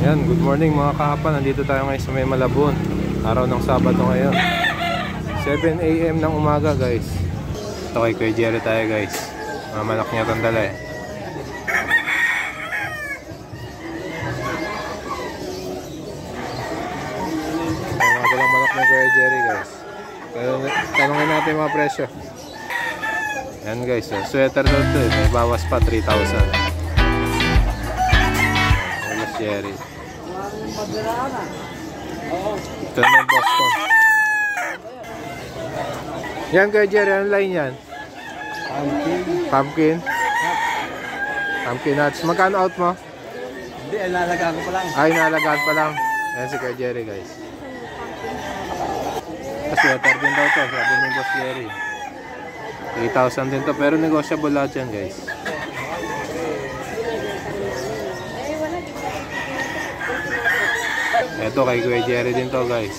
Yan, good morning mga kahapa. Nandito tayo ngayon sa May Malabon. Araw ng Sabado ngayon. 7 AM ng umaga guys. Ito kay Kuya Jerry tayo guys. Mga manok niya itong dala eh. Mga dalang manok ni Kuya Jerry guys. Tanungin natin mga presyo. Yan guys, so, sweater daw ito eh. May bawas pa 3,000. Kuya Jerry. Ito na yung Boston. Yan Kuya Jerry, ano line yan? Pumpkin? Pumpkin nuts. Magkano out mo? Hindi, nalagaan ko pa lang. Ay, nalagaan pa lang. Yan si Kuya Jerry guys. Sweater din daw ito, sabi ni Boss Jerry. 3,000 din to, pero negotiable lahat yan guys. Ito kay Kuya Jerry din to guys.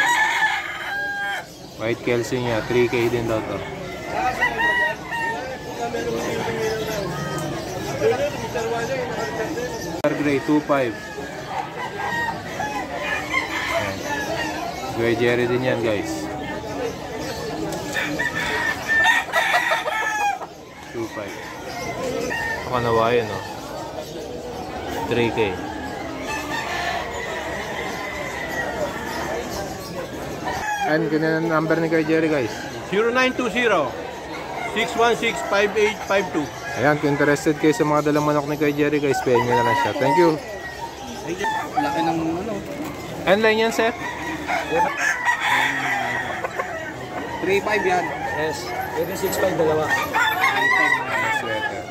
White Kelsey niya, 3K din daw to. Gray, 2,500. Kuya Jerry din yan guys. 2,500. Ako nawayan no. 3K. And ganyan ang number ni Kuya Jerry guys. 0920-616-5852. Ayan, kung interested kayo sa mga dalang manok ni Kuya Jerry guys, pay nyo na lang siya. Thank you. Laki ng ano. And line yan sir? 3.5 yan. Yes. 6.5 dalawa. 3.5 Sweater.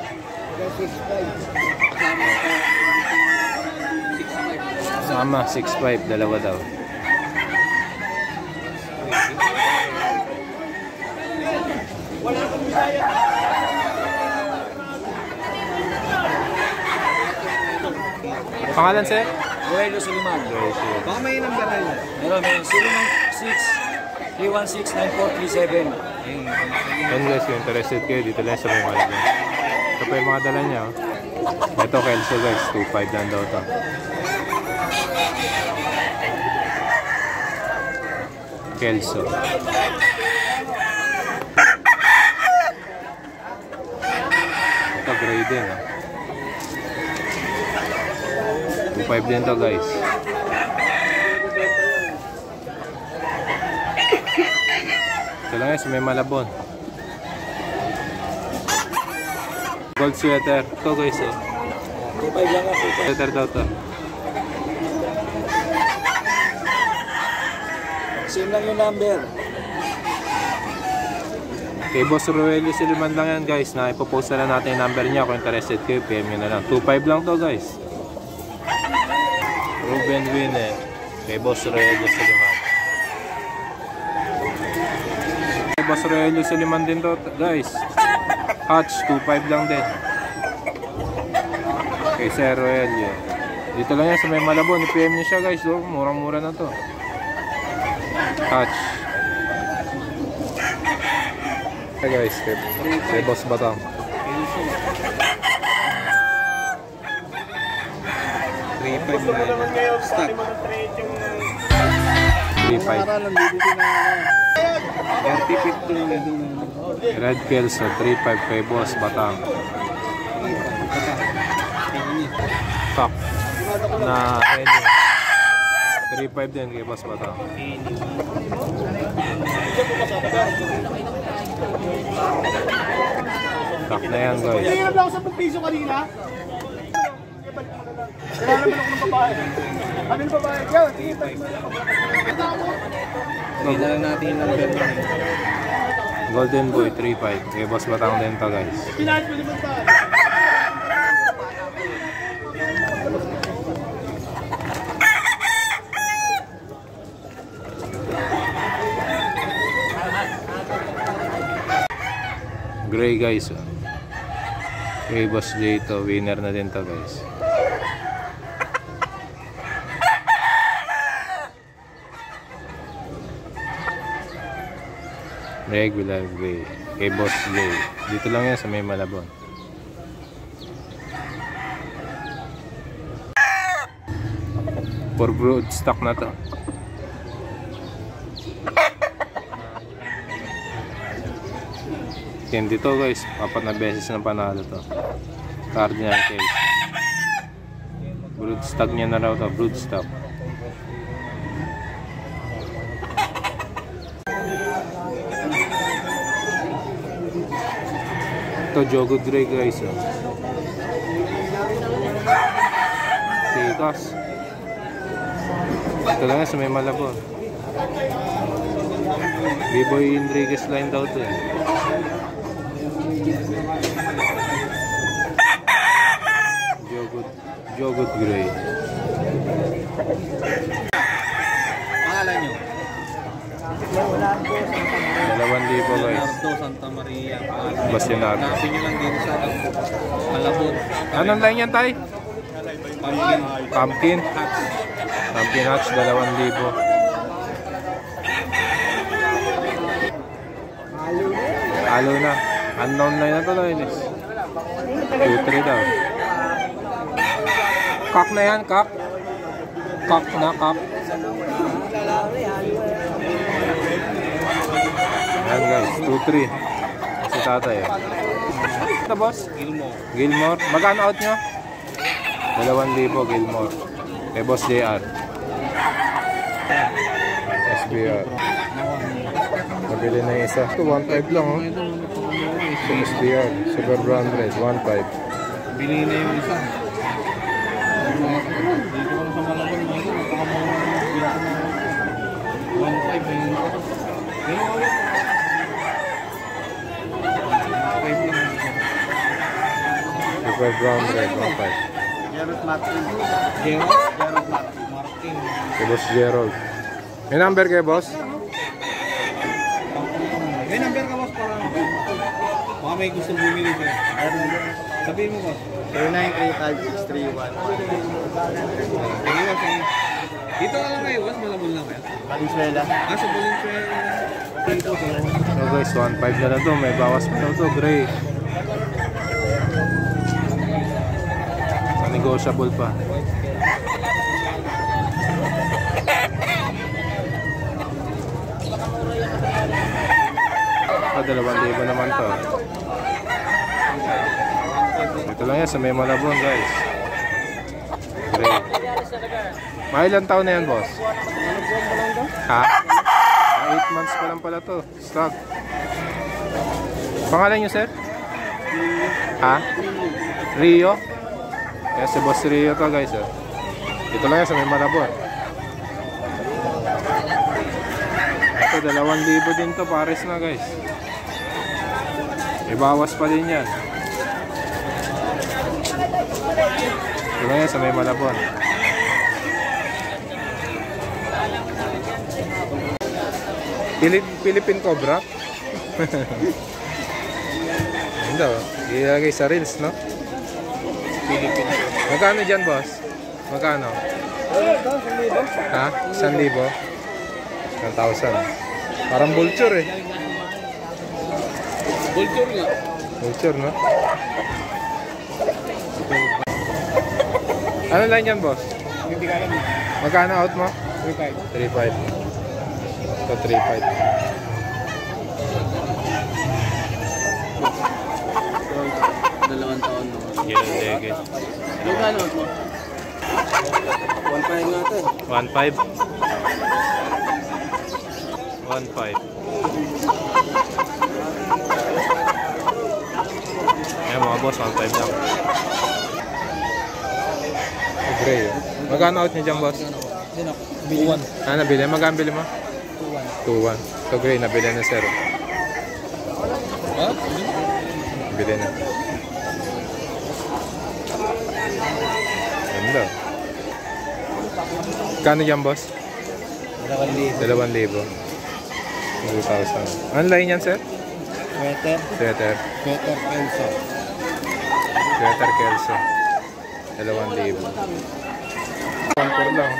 6.5. Sama, 6,500, dalawa daw. Pangalan sir? Buelo Suliman. Baka may number na yun. Meron, may 096-316-9437. And guys, kung interested kayo, dito lang sa May Malabon. Ito pa yung mga dala niya. Oh. Ito, Kelso guys, 2,500 lang daw ito. Kelso. Ito, gray din. Oh. 2,500 din to guys. Ito lang guys, May Malabon. Gold sweater. Ito guys oh. 3.5 lang ako. Sweater daw to. Same lang yung number. Kay Boss Roelio Suliman lang yan guys. Na ipopost na natin yung number niya. Kung interested kayo, PM nyo na lang. 2,500 lang to guys. Ruben Winner. Kay Boss Roelio Suliman. Kay Boss Roelio Suliman din to guys. Hatch, 2,500 lang din. Kay Sir Roelio. Dito lang yan sa May Malabon. I-PM nyo siya guys. Oh, murang-mura na to. Hatch. Hey guys, kay Boss Batang. 3.5 na yun. Stock. 3,500. 30.50 na doon. Red Kelso, 3,500 kay Boss Batang. Top na Henny. 3,500 din kay Boss Batang. Top na yan guys. Hihirap lang ako sa piso kanina. Kaya naman ako ng babae. Ano yung babae? Yan, hihirap mo lang ako. Hindi na lang natin yung number niya. Golden Boy, 3,500 kay Boss Batang din to guys. Pinahit mo naman tayo. Gray guys. Kay Boss J to, winner na din to guys. Regular gray. Kay Boss J. Dito lang yan sa May Malabon. For brood stock na to. Hindi to guys, 4 na beses na panalo to. Cardinal case. Brood stock niya na raw to, brood stock. Ito Jogo Gray guys. Tikas. Ito lang sa may Malabon. B-Boy Enriquez line daw to. Jogot Gray. Pangalan nyo? 2,000 guys. Leonardo Santa Maria. Bastinado. Hanapin nyo lang dito sa Malabon. Anong line yan tay? Pumpkin. Pumpkin. Pumpkin Hatch 2,000. Halo na. Unknown line na to Loines. 2-3 daw. Kak na yan, kak. Kak na, kak. Ayan guys, 2-3. Si tatay. Ito boss? Gilmore. Magkano out nyo? 2,000 Gilmore. Kay Boss JR. SBR. Nabili na yung isa. Ito 1.5 lang oh. Ito SBR. Super Brown Red. 1.5. Bili na yung isa. Dito ko sa Malabon mga ito. Napaka 1.5 Super Brown Red. 1.5. Gerald Martin. Gerald Martin. Kay Boss Gerald. May number kay Boss? May number ka boss para baka may gusto bumili ka. Sabihin mo boss. 0935-631. Sige boss. Dito ka lang kayo boss, Malabon lang kayo. Valenzuela. Sa Valenzuela. Dito sa So guys, 1.5 na lang to. May bawas pa daw to. Gray. Negotiable pa. Ah, 2,000 naman to. Ito lang yan sa may Malabon guys. Gray. Mga ilang taon na yan boss? Ha? 8 months pa lang pala to. Stock. Pangalan nyo sir? Ha? Rio? Kaya si Boss Rio to guys oh. Ito lang yan sa may Malabon. Ito 2,000 din to, pares na guys. Ibawas pa din yan. Ito lang yan sa may Malabon. Philippine Cobra. Hindi oh. Ilagay sa reels no? Philippine. Magkano dyan, boss? Magkano? Ha? 1,000? 1,000. Parang vulture eh. Vulture nga. Vulture, no? Ano line yan, boss? Hindi ka alam. Magkano out mo? 3.5. 3.5. Ito, 3.5. Dalawang taon na. Yellow legend. Magkano mo? 1.5 natin. 1.5. 1.5. Ayan mga boss, 1.5 lang. Gray. Magkano out niya dyan, boss? 2.1. Ah, nabili? Magkano bili mo? 2.1. So gray, nabili na sir. Ha? Nabili na. Ganda. Kano dyan, boss? 2,000. 2,000. Online yan, sir? Sweater. Sweater. Sweater Kelso. Sweater Kelso. 2,000. 1.4 lang.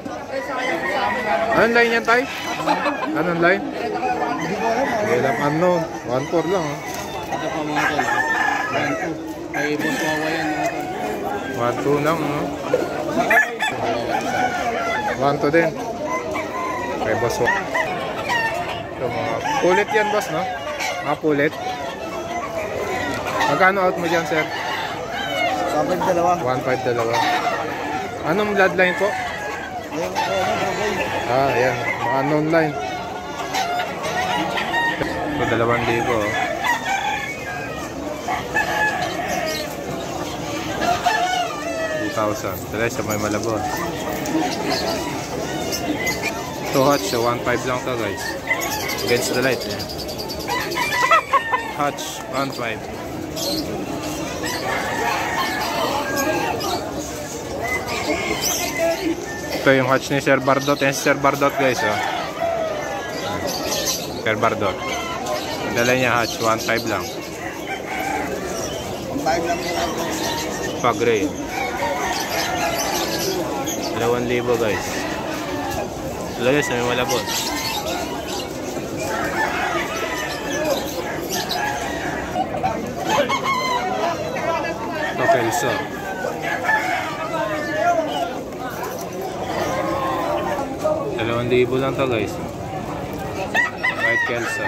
Anong line yan, tay? Anong line? Hindi alam. Unknown. 1.4 lang. Ito pa mga tol. 1.2. Ay, boss wawa yan mga tol. 1.2 lang, no? 1-2 din. Kay boss. Ito mga pulit yan boss, no? Mga pulit. Magkano out mo dyan, sir? 1.5 dalawa. 1.5 dalawa. Anong bloodline po? Ayan. Mga unknown line. Ito 2,000. Oh. Tara sa may Malabon. Ito hatch, 1.5 lang to guys. Against the light. Yeah. Hatch, 1.5. Ito yung hatch ni Sir Bardot. Yan si Sir Bardot guys. Oh. Sir Bardot. Dala niya hatch, 1.5 lang. 1.5 lang. Pag-gray. 2,000 guys. Lalo sa may Malabon. Ito Kelso. 2,000 lang to guys. White Kelso.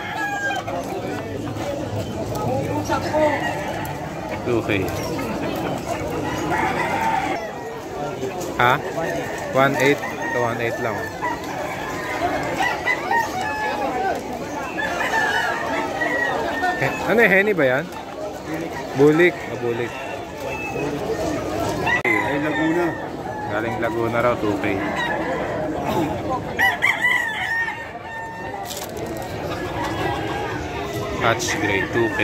2K. Ha? 1.8? Ito 1.8 lang. Ano yung Henny ba yan? Bulik. Bulik. Ay, Laguna. Galing Laguna raw, 2K. Hatch Gray, 2K.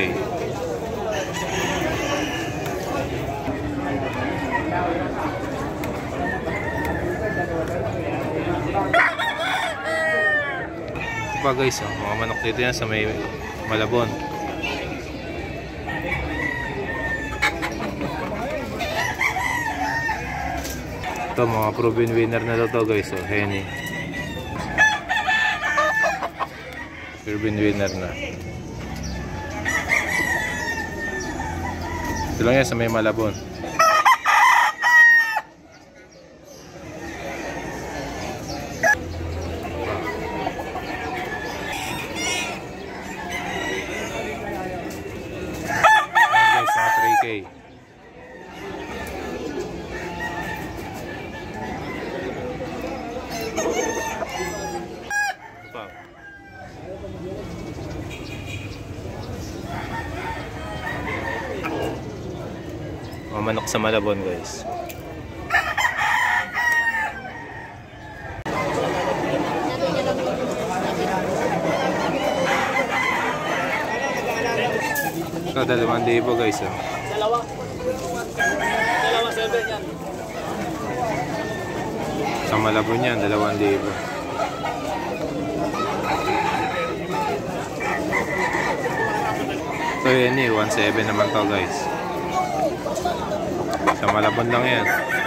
Ito pa guys, oh, mga manok dito yan sa may Malabon. Ito mga proven winner na to guys, oh, Henny. Proven winner na. Ito lang yan sa may Malabon. Ayan guys, mga 3K. Mga manok sa Malabon guys. Ito 2,000 guys. Oh. Dalawa 7 yan. Sa Malabon yan, 2,000. So yun eh, 1.7 naman to guys. Sa Malabon lang yan.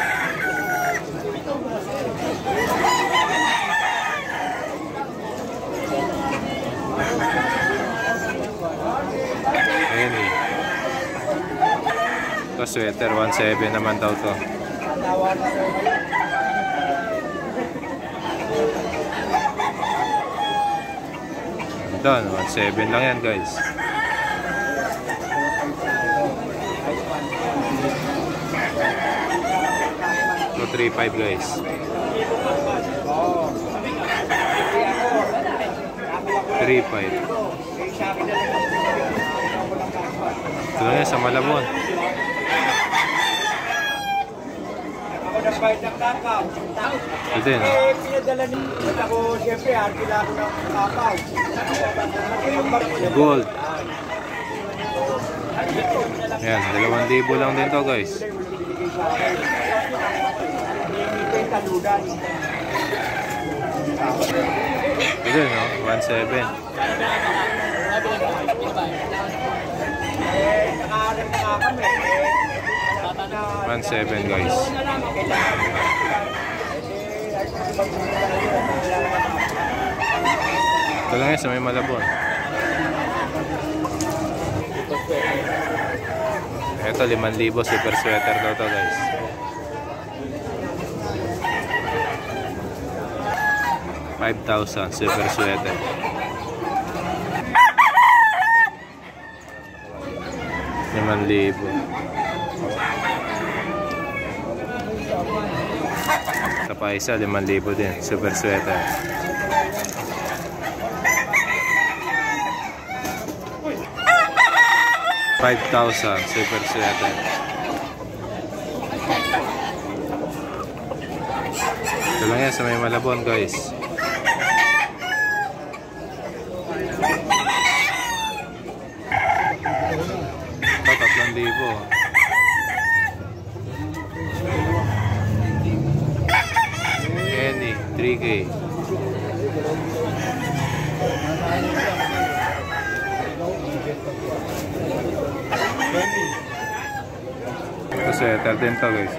Ayan eh. Ito sweater, 1.7 naman daw to. Doon, 1.7 lang yan guys. So 3.5 guys. $3.5. Ito lang yan sa Malabon. Ito din. Gold. Ayan, 2,000 lang din to guys. Ito din, no? 1.7. 1.7 guys. Ito lang yan sa may Malabon. Ito 5,000 super sweater daw to guys. 5,000. Super sweater. ₱5,000. Ito pa isa, ₱5,000 din. Super sweater. 5,000. Super sweater. Ito lang yan sa may Malabon, guys. Ito, 3,000. Any, 3K. Ito sweater din to, guys.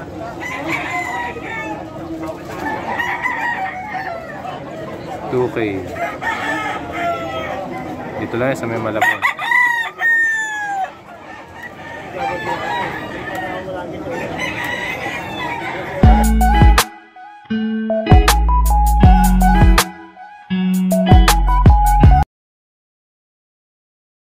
$2K. Dito lang yan sa may Malabon.